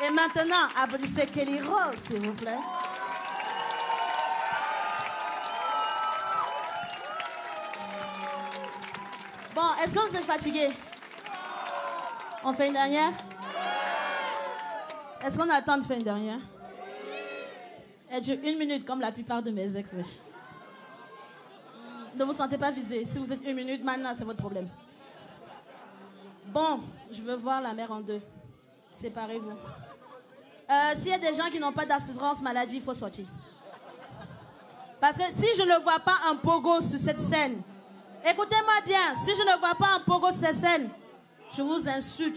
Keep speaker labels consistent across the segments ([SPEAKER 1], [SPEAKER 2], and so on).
[SPEAKER 1] Et maintenant, applaudissez Kelly Rose, s'il vous plaît. Bon, est-ce que vous êtes fatigués? On fait une dernière? Est-ce qu'on a le temps de faire une dernière? Elle dure 1 minute, comme la plupart de mes ex, wesh. Ne vous sentez pas visé. Si vous êtes 1 minute, maintenant, c'est votre problème. Bon, je veux voir la mère en deux. Séparez-vous. S'il y a des gens qui n'ont pas d'assurance maladie, il faut sortir. Parce que si je ne vois pas un pogo sur cette scène, écoutez-moi bien, si je ne vois pas un pogo sur cette scène, je vous insulte.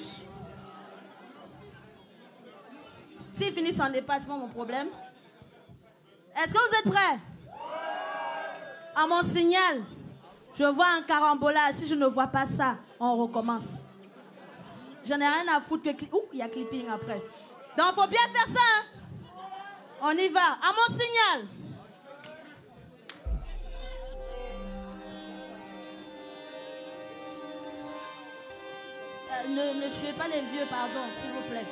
[SPEAKER 1] S'ils finissent en EHPAD, c'est pas mon problème. Est-ce que vous êtes prêts? À mon signal, je vois un carambolage. Si je ne vois pas ça, on recommence. J'en ai rien à foutre que... Ouh, il y a clipping après. Donc, il faut bien faire ça. Hein? On y va. À mon signal. Ne tuez pas les vieux, pardon, s'il vous plaît.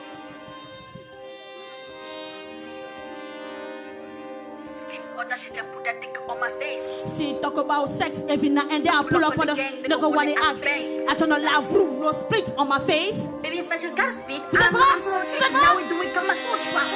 [SPEAKER 1] See, talk about sex every night and then I pull up on the nigga when they act. I turn on loud, no splits on my face.
[SPEAKER 2] Baby, if you gotta speak, I'm now we do it, come my foot drop.